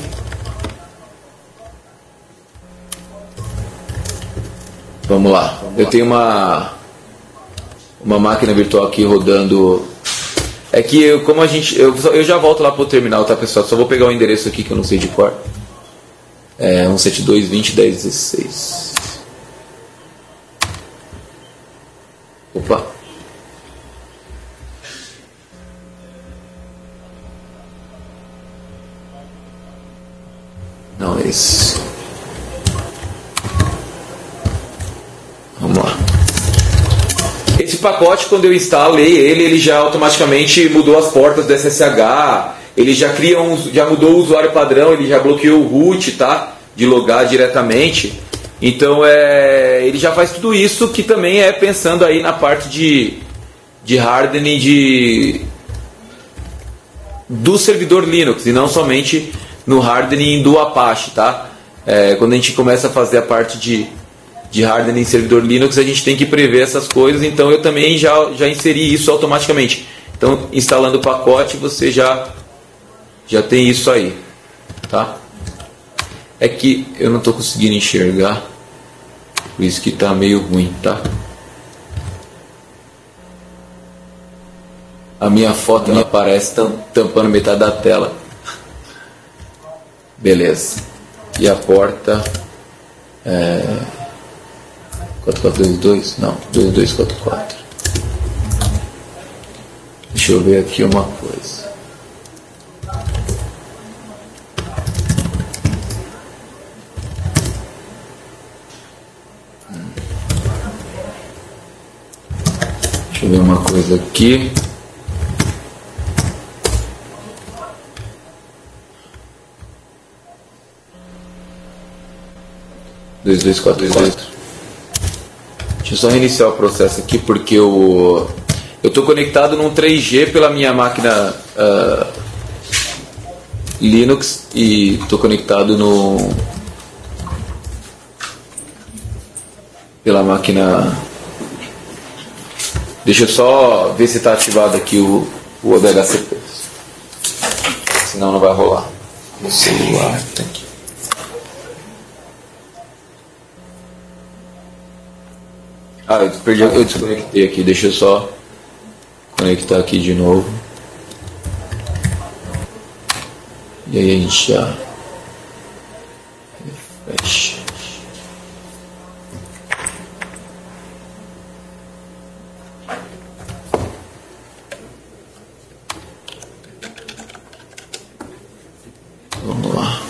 Vamos lá. Eu tenho uma uma máquina virtual aqui rodando. É que eu, como a gente, eu, eu já volto lá pro terminal, tá, pessoal? Só vou pegar o endereço aqui que eu não sei de cor. É um sete dois, vinte, dez, dezesseis. Opa. Não, é esse. Vamos lá. Esse pacote, quando eu instalei ele, ele já automaticamente mudou as portas do S S H, ele já cria um, já mudou o usuário padrão, ele já bloqueou o root, tá? De logar diretamente. Então é, ele já faz tudo isso, que também é pensando aí na parte de, de hardening de, do servidor Linux e não somente no hardening do Apache, tá? É, quando a gente começa a fazer a parte de, de hardening em servidor Linux, a gente tem que prever essas coisas, então eu também já, já inseri isso automaticamente. Então, instalando o pacote, você já, já tem isso aí, tá? É que eu não estou conseguindo enxergar, por isso que está meio ruim, tá? A minha foto ela aparece tampando metade da tela. Beleza. E a porta é quatro quatro dois dois? Não, dois dois quatro quatro. Deixa eu ver aqui uma coisa. Deixa eu ver uma coisa aqui. dois dois quatro quatro. Deixa eu só reiniciar o processo aqui porque eu eu estou conectado num três G pela minha máquina uh, Linux e estou conectado no pela máquina. Deixa eu só ver se está ativado aqui o, o O D H C P, senão não vai rolar. O celular tá aqui. Ah, eu, perdi, eu desconectei aqui, deixa eu só conectar aqui de novo. E aí a gente já fecha. Vamos lá.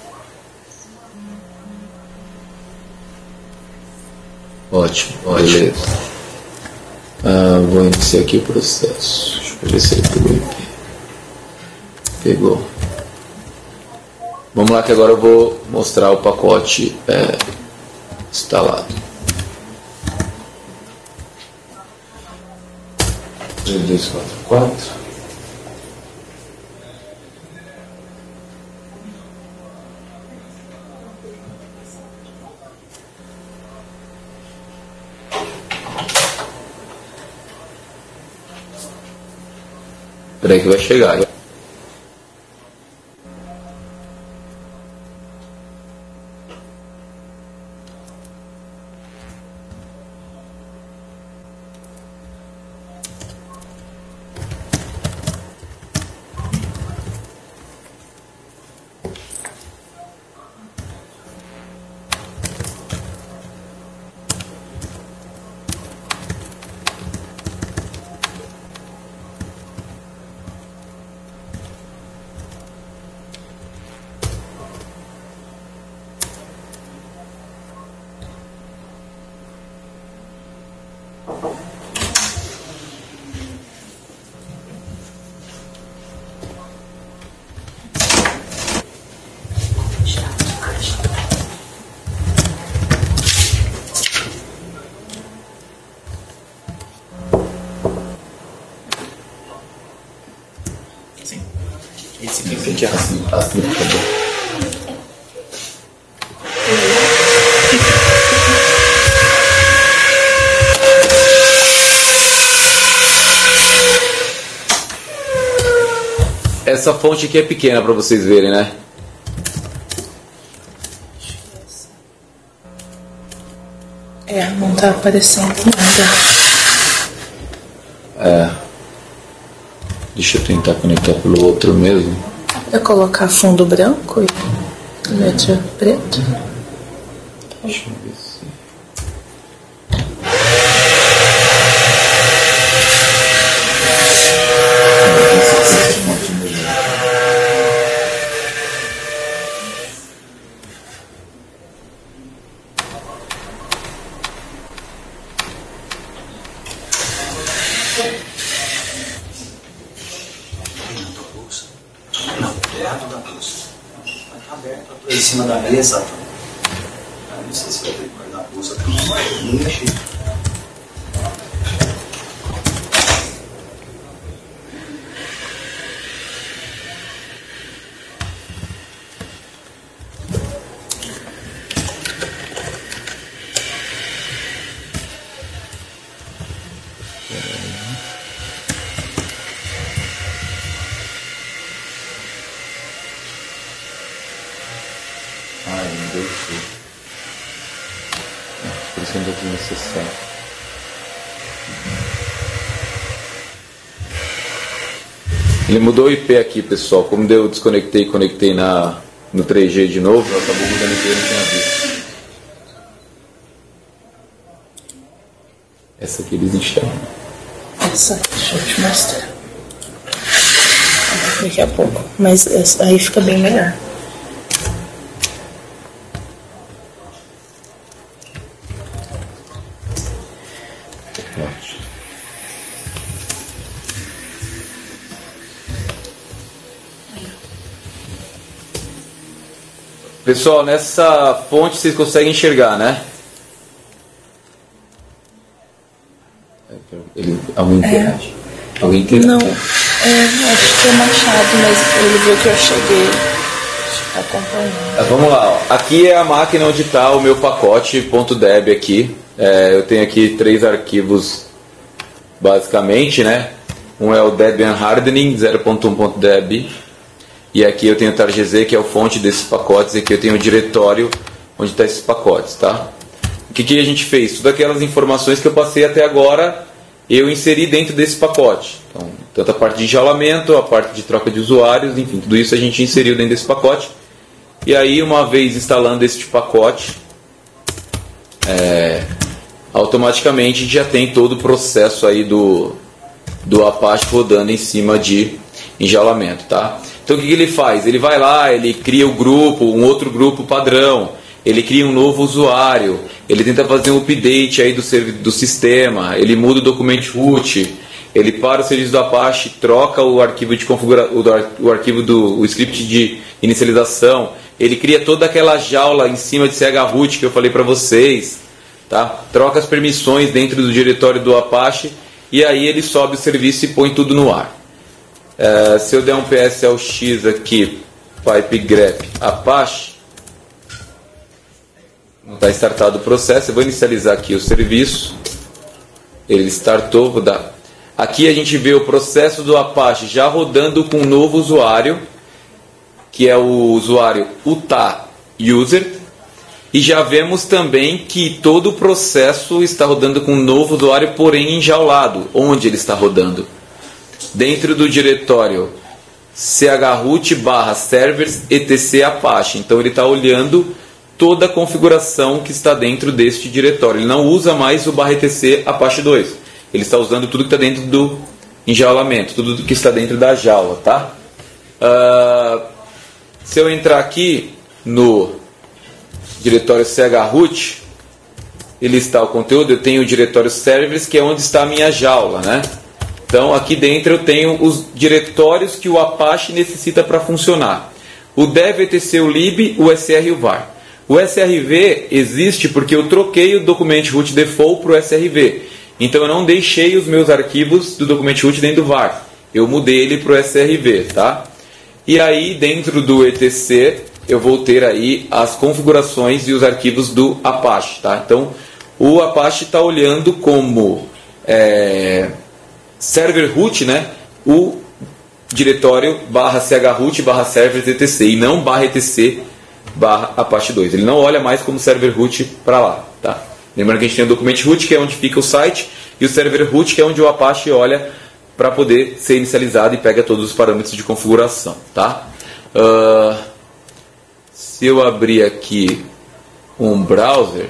Ótimo, beleza. Ah, vou iniciar aqui o processo. Deixa eu ver se ele pegou aqui. Pegou. Vamos lá que agora eu vou mostrar o pacote é, instalado. dois dois quatro quatro. Peraí que vai chegar. Esse aqui é assim, assim, tá bom. Essa fonte aqui é pequena para vocês verem, né? É, não tá aparecendo nada. É. Deixa eu tentar conectar pelo outro mesmo. É colocar fundo branco e letra preto. Deixa eu ver se... em cima da mesa. Não sei se vai ter que guardar a bolsa também. Não mexi. sendo desnecessário. Ele mudou o I P aqui, pessoal. Como eu desconectei e conectei na, no três G de novo, acabou mudando o I P, eu não tinha visto. Essa aqui eles instalam. Essa, deixa eu te mostrar. Daqui a pouco. Mas essa, aí fica bem melhor. Pessoal, nessa fonte vocês conseguem enxergar, né? Ele, alguém interage? É. Alguém interage? Não, é, acho que é Machado, mas ele viu que eu cheguei acompanhando. Ah, vamos lá, ó. Aqui é a máquina onde está o meu pacote .deb aqui. É, eu tenho aqui três arquivos, basicamente, né? Um é o Debian Hardening zero ponto um ponto deb. E aqui eu tenho o targz, que é o fonte desses pacotes. E aqui eu tenho o diretório onde está esses pacotes, tá? O que, que a gente fez? Todas aquelas informações que eu passei até agora, eu inseri dentro desse pacote. Então, tanto a parte de enjaulamento, a parte de troca de usuários, enfim, tudo isso a gente inseriu dentro desse pacote. E aí, uma vez instalando este pacote, é, automaticamente já tem todo o processo aí do, do Apache rodando em cima de enjaulamento, tá? Então o que ele faz? Ele vai lá, ele cria o grupo, um outro grupo padrão, ele cria um novo usuário, ele tenta fazer um update aí do, do sistema, ele muda o document root, ele para o serviço do Apache, troca o arquivo de configuração, o arquivo do o script de inicialização, ele cria toda aquela jaula em cima de chroot que eu falei para vocês, tá? Troca as permissões dentro do diretório do Apache e aí ele sobe o serviço e põe tudo no ar. Uh, se eu der um P S L X aqui, pipe grep Apache, não está startado o processo, eu vou inicializar aqui o serviço, ele startou, vou dar. Aqui a gente vê o processo do Apache já rodando com um novo usuário, que é o usuário uta user, e já vemos também que todo o processo está rodando com um novo usuário, porém enjaulado. Onde ele está rodando? Dentro do diretório chroot barra servers etc Apache. Então ele está olhando toda a configuração que está dentro deste diretório. Ele não usa mais o barra etc Apache dois. Ele está usando tudo que está dentro do enjaulamento, tudo que está dentro da jaula, tá? Uh, se eu entrar aqui no diretório chroot, ele está o conteúdo, eu tenho o diretório servers, que é onde está a minha jaula, né? Então, aqui dentro eu tenho os diretórios que o Apache necessita para funcionar. O dev, etc, o lib, o sr e o var. O srv existe porque eu troquei o document root default para o srv. Então, eu não deixei os meus arquivos do document root dentro do var. Eu mudei ele para o srv, tá? E aí, dentro do etc, eu vou ter aí as configurações e os arquivos do Apache, tá? Então, o Apache está olhando como... É, server root, né, o diretório barra chroot barra servers etc e não barra etc barra Apache dois. Ele não olha mais como server root para lá, tá? Lembrando que a gente tem o document root, que é onde fica o site, e o server root, que é onde o Apache olha para poder ser inicializado e pega todos os parâmetros de configuração, tá? Uh, se eu abrir aqui um browser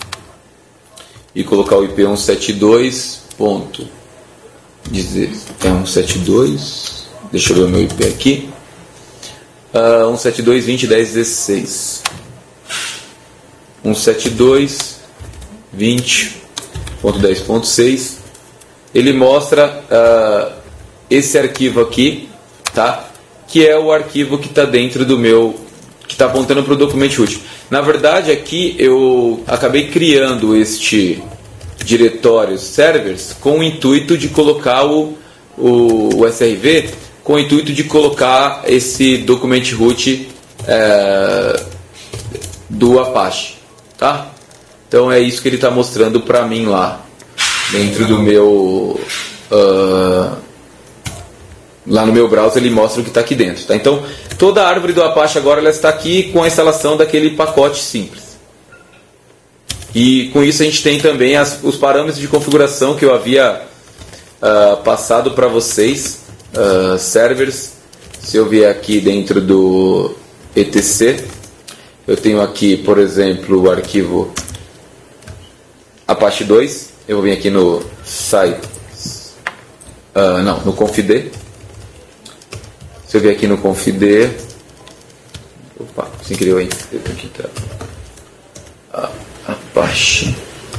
e colocar o I P cento e setenta e dois ponto dizer é cento e setenta e dois, deixa eu ver o meu I P aqui, uh, cento e setenta e dois ponto vinte ponto dez ponto dezesseis, cento e setenta e dois ponto vinte ponto dez ponto seis, ele mostra uh, esse arquivo aqui, tá? Que é o arquivo que está dentro do meu, que está apontando para o document root. Na verdade, aqui eu acabei criando este diretório servers com o intuito de colocar o, o, o srv, com o intuito de colocar esse document root é, do Apache, tá? Então é isso que ele está mostrando para mim lá dentro do meu uh, lá no meu browser. Ele mostra o que está aqui dentro, tá? Então toda a árvore do Apache agora ela está aqui com a instalação daquele pacote simples. E com isso a gente tem também as, os parâmetros de configuração que eu havia uh, passado para vocês, uh, servers. Se eu vier aqui dentro do etc, eu tenho aqui, por exemplo, o arquivo Apache dois. Eu vou vir aqui no site, uh, não, no confid. Se eu vier aqui no confid, opa, sem querer eu entro aqui, tá? Uh, Apache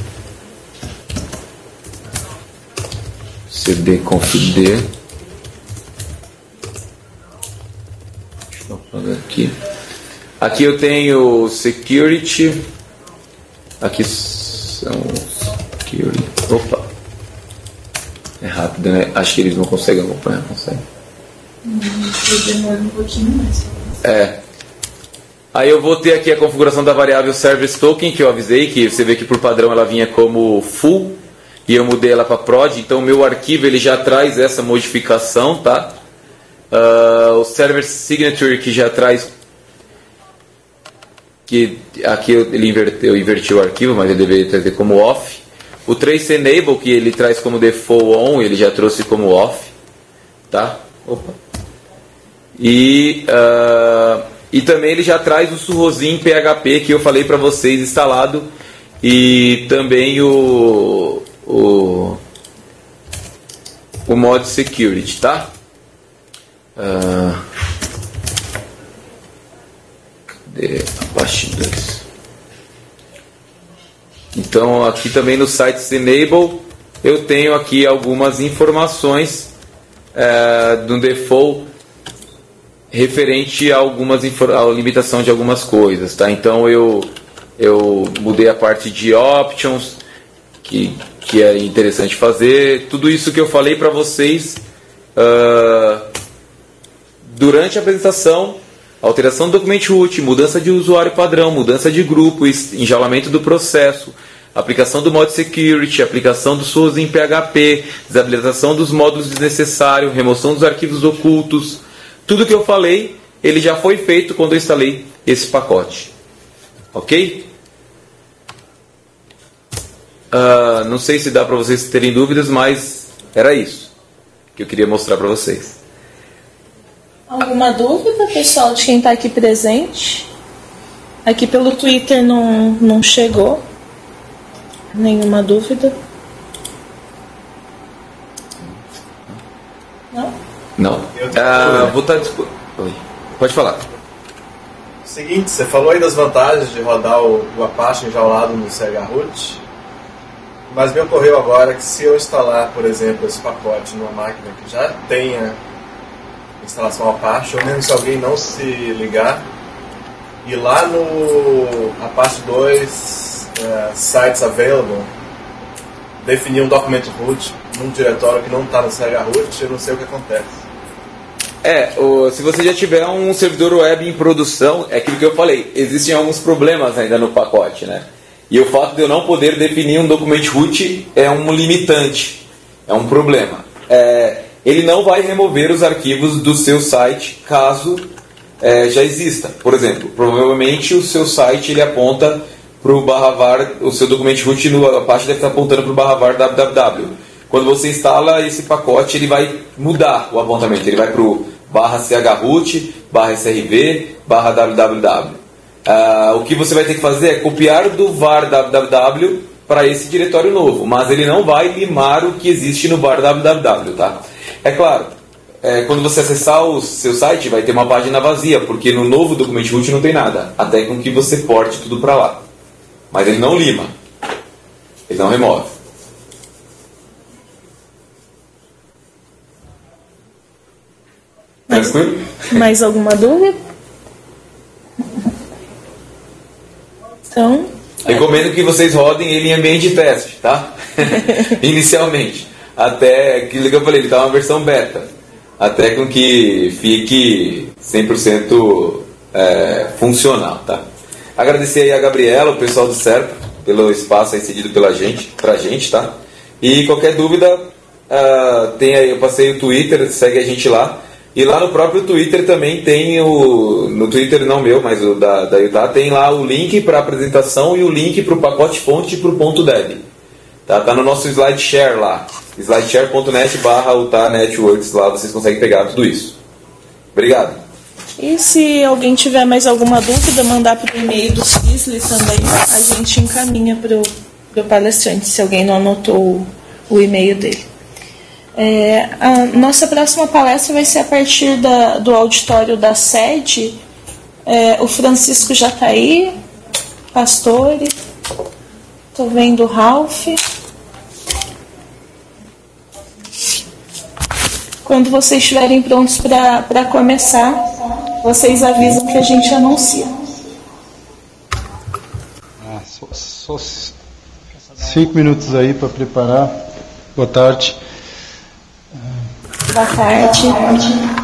cd confid. Deixa eu apagar aqui. Aqui eu tenho security. Aqui são security. Opa, é rápido, né? Acho que eles não conseguem acompanhar, conseguem. Demora um pouquinho mais. É. Aí eu vou ter aqui a configuração da variável service token, que eu avisei, que você vê que por padrão ela vinha como full, e eu mudei ela para prod, então o meu arquivo ele já traz essa modificação, tá? Uh, o server signature que já traz, que aqui eu, ele inverteu, eu inverti o arquivo, mas ele deveria trazer como off. O trace enable, que ele traz como default on, ele já trouxe como off, tá? Opa. E uh, E também ele já traz o Surrozinho P H P que eu falei para vocês instalado, e também o o, o mod security, tá? Uh, cadê Apache dois? Então aqui também no site enable eu tenho aqui algumas informações uh, do default referente a algumas a limitação de algumas coisas, tá? Então eu eu mudei a parte de options, que que é interessante fazer. Tudo isso que eu falei para vocês uh, durante a apresentação: alteração do document root, mudança de usuário padrão, mudança de grupo, enjaulamento do processo, aplicação do mod security, aplicação do source em P H P, desabilitação dos módulos desnecessários, remoção dos arquivos ocultos. Tudo que eu falei, ele já foi feito quando eu instalei esse pacote. Ok? Uh, não sei se dá para vocês terem dúvidas, mas era isso que eu queria mostrar para vocês. Alguma dúvida, pessoal, de quem está aqui presente? Aqui pelo Twitter não, não chegou nenhuma dúvida. Não? Não. Ah, vou estar discu... Oi. Pode falar. Seguinte, você falou aí das vantagens de rodar o, o Apache enjaulado no C H root, mas me ocorreu agora que se eu instalar, por exemplo, esse pacote numa máquina que já tenha instalação Apache, ou mesmo se alguém não se ligar, e lá no Apache dois uh, Sites Available definir um documento root num diretório que não está no C H root, eu não sei o que acontece. É, o, se você já tiver um servidor web em produção, é aquilo que eu falei, existem alguns problemas ainda no pacote, né? E o fato de eu não poder definir um document root é um limitante, é um problema. É, ele não vai remover os arquivos do seu site caso é, já exista. Por exemplo, provavelmente o seu site ele aponta para o barra var, o seu document root no Apache deve estar apontando para o barra var www. Quando você instala esse pacote, ele vai mudar o apontamento, ele vai para o barra chroot, barra srv, barra www. Uh, o que você vai ter que fazer é copiar do var www para esse diretório novo, mas ele não vai limar o que existe no var www, tá? É claro, é, quando você acessar o seu site, vai ter uma página vazia, porque no novo document root não tem nada, até com que você porte tudo para lá. Mas ele não lima, ele não remove. Mais, mais alguma dúvida? Então... Recomendo que vocês rodem ele em ambiente de teste, tá? Inicialmente. Até, aquilo que eu falei, ele está uma versão beta. Até com que fique cem por cento é, funcional, tá? Agradecer aí a Gabriela, o pessoal do Serpa, pelo espaço aí cedido pela gente, pra gente, tá? E qualquer dúvida, uh, tem aí, eu passei o Twitter, segue a gente lá. E lá no próprio Twitter também tem o... No Twitter não meu, mas o da, da Utah, tem lá o link para a apresentação e o link para o pacote fonte e para o ponto deb. Tá, tá no nosso SlideShare lá. slideshare ponto net barra Utah Networks. Lá vocês conseguem pegar tudo isso. Obrigado. E se alguém tiver mais alguma dúvida, mandar para o e-mail do Cisli também, a gente encaminha para o palestrante, se alguém não anotou o, o e-mail dele. É, a nossa próxima palestra vai ser a partir da, do auditório da sede. É, o Francisco já está aí, Pastore, estou vendo o Ralph. Quando vocês estiverem prontos para começar, vocês avisam que a gente anuncia. Ah, só, só cinco minutos aí para preparar. Boa tarde. Boa tarde.